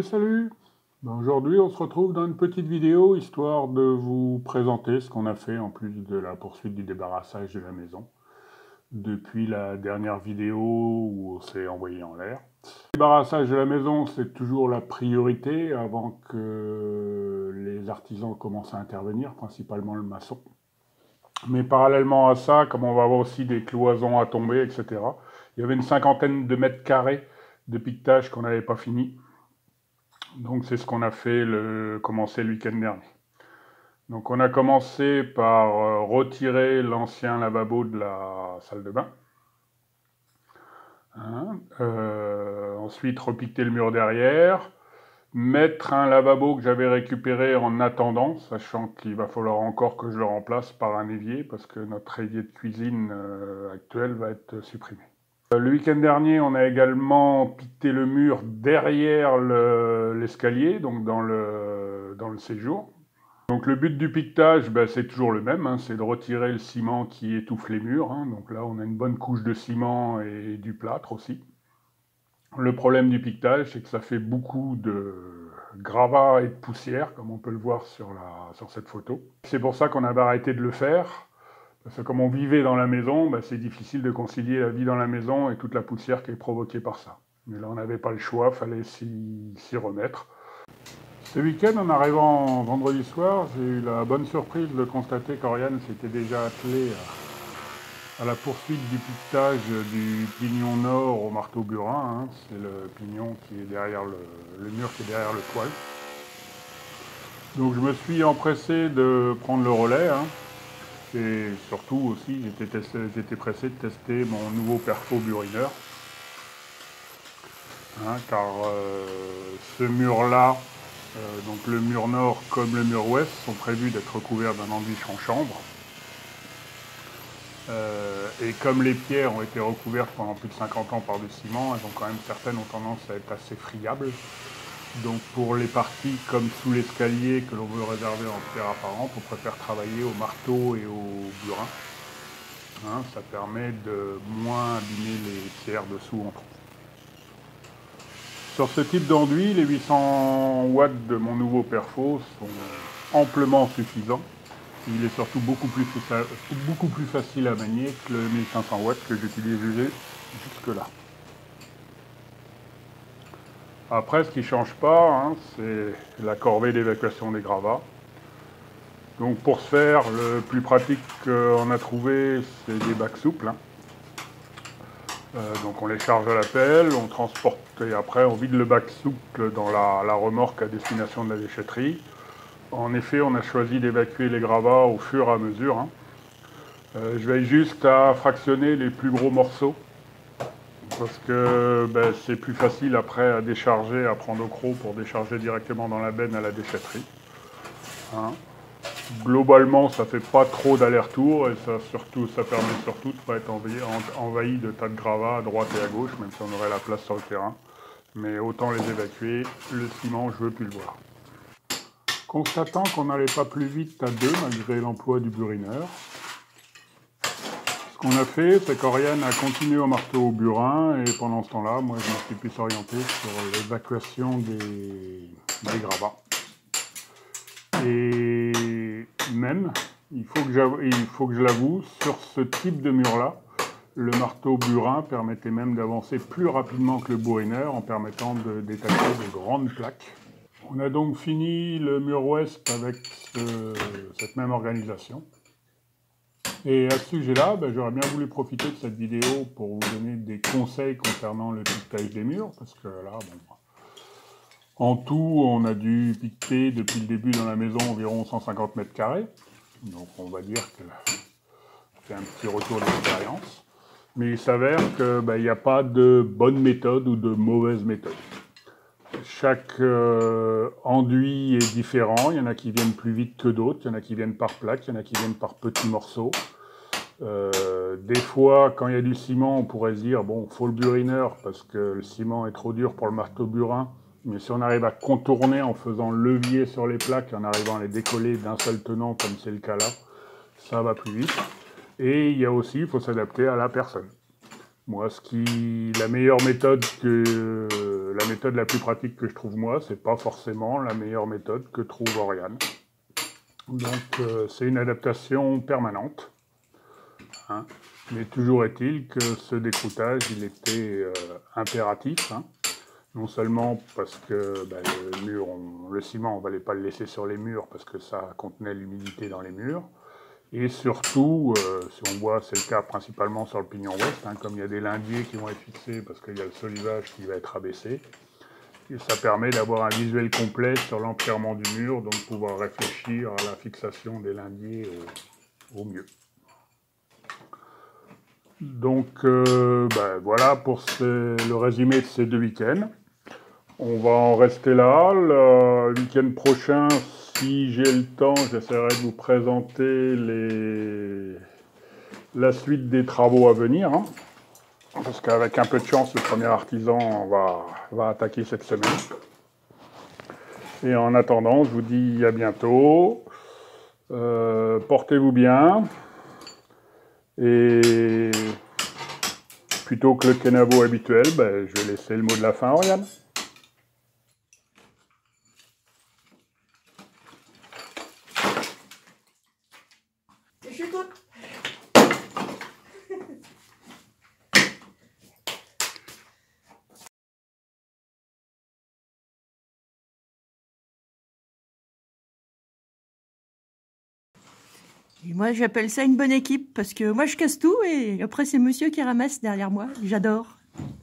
Salut! Aujourd'hui on se retrouve dans une petite vidéo histoire de vous présenter ce qu'on a fait en plus de la poursuite du débarrassage de la maison depuis la dernière vidéo où on s'est envoyé en l'air. Le débarrassage de la maison, c'est toujours la priorité avant que les artisans commencent à intervenir, principalement le maçon. Mais parallèlement à ça, comme on va avoir aussi des cloisons à tomber, etc., il y avait une cinquantaine de mètres carrés de piquetage qu'on n'avait pas fini. Donc c'est ce qu'on a fait, commencer le week-end dernier. Donc on a commencé par retirer l'ancien lavabo de la salle de bain. Ensuite repiqueter le mur derrière, mettre un lavabo que j'avais récupéré en attendant, sachant qu'il va falloir encore que je le remplace par un évier, parce que notre évier de cuisine actuel va être supprimé. Le week-end dernier, on a également piqueté le mur derrière l'escalier, donc dans le séjour. Donc le but du piquetage, c'est toujours le même, c'est de retirer le ciment qui étouffe les murs. Donc là, on a une bonne couche de ciment et du plâtre aussi. Le problème du piquetage, c'est que ça fait beaucoup de gravats et de poussière, comme on peut le voir sur cette photo. C'est pour ça qu'on avait arrêté de le faire. Parce que comme on vivait dans la maison, c'est difficile de concilier la vie dans la maison et toute la poussière qui est provoquée par ça. Mais là, on n'avait pas le choix, il fallait s'y remettre. Ce week-end, en arrivant vendredi soir, j'ai eu la bonne surprise de constater qu'Oriane s'était déjà attelée à la poursuite du piquetage du pignon nord au marteau burin. C'est le pignon qui est derrière le mur qui est derrière le toile. Donc je me suis empressé de prendre le relais. Et surtout aussi, j'étais pressé de tester mon nouveau perfo burineur. Car ce mur-là, donc le mur nord comme le mur ouest, sont prévus d'être recouverts d'un enduit en chambre. Et comme les pierres ont été recouvertes pendant plus de 50 ans par du ciment, elles ont quand même, certaines ont tendance à être assez friables. Donc pour les parties comme sous l'escalier que l'on veut réserver en pierre apparente, on préfère travailler au marteau et au burin. Ça permet de moins abîmer les pierres dessous en trop. Sur ce type d'enduit, les 800 watts de mon nouveau perfo sont amplement suffisants. Il est surtout beaucoup plus facile à manier que le 1500 watts que j'utilise jusque-là. Après, ce qui ne change pas, c'est la corvée d'évacuation des gravats. Donc pour ce faire, le plus pratique qu'on a trouvé, c'est des bacs souples. Donc on les charge à la pelle, on transporte et après on vide le bac souple dans la remorque à destination de la déchetterie. En effet, on a choisi d'évacuer les gravats au fur et à mesure. Je veille juste à fractionner les plus gros morceaux parce que c'est plus facile après à décharger, à prendre au croc pour décharger directement dans la benne à la déchetterie. Globalement, ça fait pas trop d'aller-retour et ça permet surtout de ne pas être envahi de tas de gravats à droite et à gauche, même si on aurait la place sur le terrain. Mais autant les évacuer, le ciment, je veux plus le voir. Constatant qu'on n'allait pas plus vite à deux malgré l'emploi du burineur, ce qu'on a fait, c'est qu'Oriane a continué au marteau au burin et pendant ce temps-là, moi je me suis plus orienté sur l'évacuation des gravats. Et même, il faut que je l'avoue, sur ce type de mur-là, le marteau burin permettait même d'avancer plus rapidement que le burineur en permettant de détacher de grandes plaques. On a donc fini le mur ouest avec cette même organisation. Et à ce sujet-là, j'aurais bien voulu profiter de cette vidéo pour vous donner des conseils concernant le piquetage des murs, parce que là, en tout, on a dû piqueter depuis le début dans la maison environ 150 mètres carrés. Donc on va dire que c'est un petit retour d'expérience. Mais il s'avère qu'il n'y a pas de bonne méthode ou de mauvaise méthode. Chaque enduit est différent, il y en a qui viennent plus vite que d'autres, il y en a qui viennent par plaque, il y en a qui viennent par petits morceaux. Des fois, quand il y a du ciment, on pourrait se dire, bon, il faut le burineur parce que le ciment est trop dur pour le marteau burin, mais si on arrive à contourner en faisant levier sur les plaques, en arrivant à les décoller d'un seul tenant, comme c'est le cas là, ça va plus vite. Et il y a aussi, il faut s'adapter à la personne. Moi, la meilleure méthode que la méthode la plus pratique que je trouve moi, c'est pas forcément la meilleure méthode que trouve Oriane. Donc c'est une adaptation permanente. Hein. Mais toujours est-il que ce décroûtage, il était impératif. Hein. Non seulement parce que le mur, le ciment, on ne valait pas le laisser sur les murs parce que ça contenait l'humidité dans les murs. Et surtout, si on voit, c'est le cas principalement sur le pignon ouest, hein, comme il y a des lindiers qui vont être fixés parce qu'il y a le solivage qui va être abaissé. Et ça permet d'avoir un visuel complet sur l'empierrement du mur, donc pouvoir réfléchir à la fixation des lindiers au mieux. Donc voilà pour le résumé de ces 2 week-ends. On va en rester là. Le week-end prochain, si j'ai le temps, j'essaierai de vous présenter la suite des travaux à venir. Hein, parce qu'avec un peu de chance, le premier artisan va attaquer cette semaine. Et en attendant, je vous dis à bientôt. Portez-vous bien. Et plutôt que le kenavo habituel, je vais laisser le mot de la fin à Oriane. Je suis toute. Et moi, j'appelle ça une bonne équipe parce que moi, je casse tout et après, c'est monsieur qui ramasse derrière moi. J'adore.